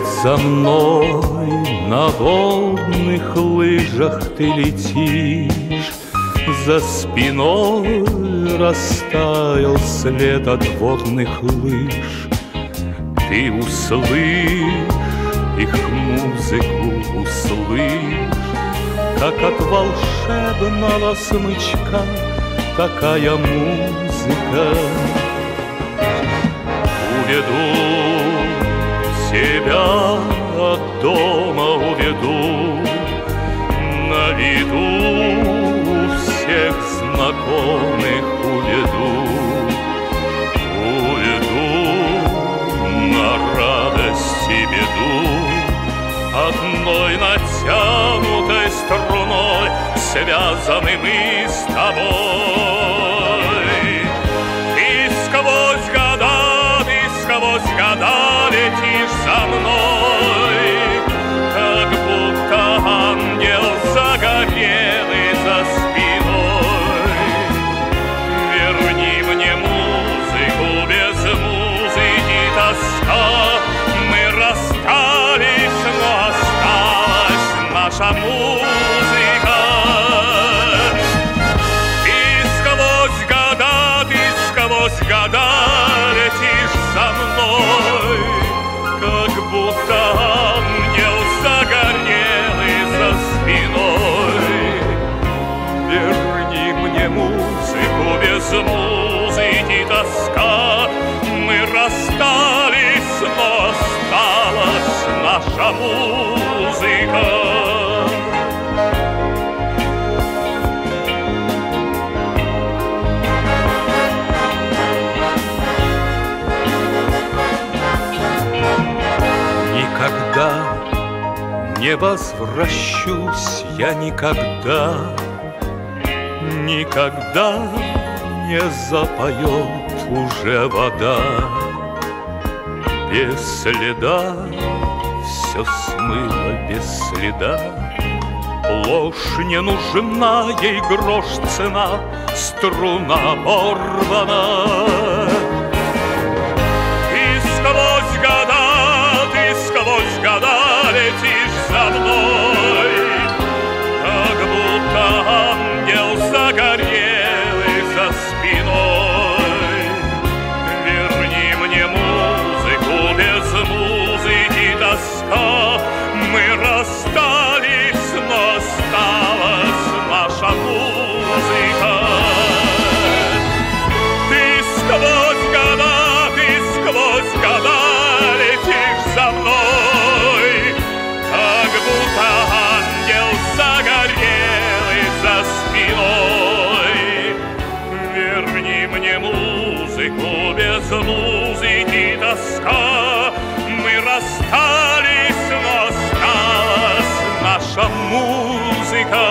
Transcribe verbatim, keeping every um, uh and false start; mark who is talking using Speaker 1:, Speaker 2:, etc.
Speaker 1: За мной на водных лыжах ты летишь, за спиной растаял след от водных лыж. Ты услышь их музыку, услышь, как от волшебного смычка такая музыка. Уведу тебя от дома, уведу, на виду всех знакомых уведу, уведу на радость и беду, одной натянутой струной связаны мы с тобой. И сквозь года, ты сквозь года летишь за мной, как будто ангел загорелый за спиной. Верни мне музыку, без музыки тоска. Мы расстались, но осталась наша музыка. И сквозь года, ты сквозь года летишь за мной, как будто ангел загорелый за спиной. Верни мне музыку, без музыки тоска. Мы расстались, но осталась наша музыка. Никогда не возвращусь я, никогда, никогда не запоет уже вода. Без следа все смыло, без следа. Ложь не нужна, ей грош цена, струна порвана. И сквозь года, ты сквозь года летишь за мной, как будто ангел загорелый за спиной. Верни мне музыку, без музыки тоска. Мы расстались, но осталась наша музыка. Ты сквозь года, ты сквозь года летишь за мной, как будто ангел загорелый за спиной. Верни мне музыку, без музыки тоска. Мы расстались, но осталась наша музыка.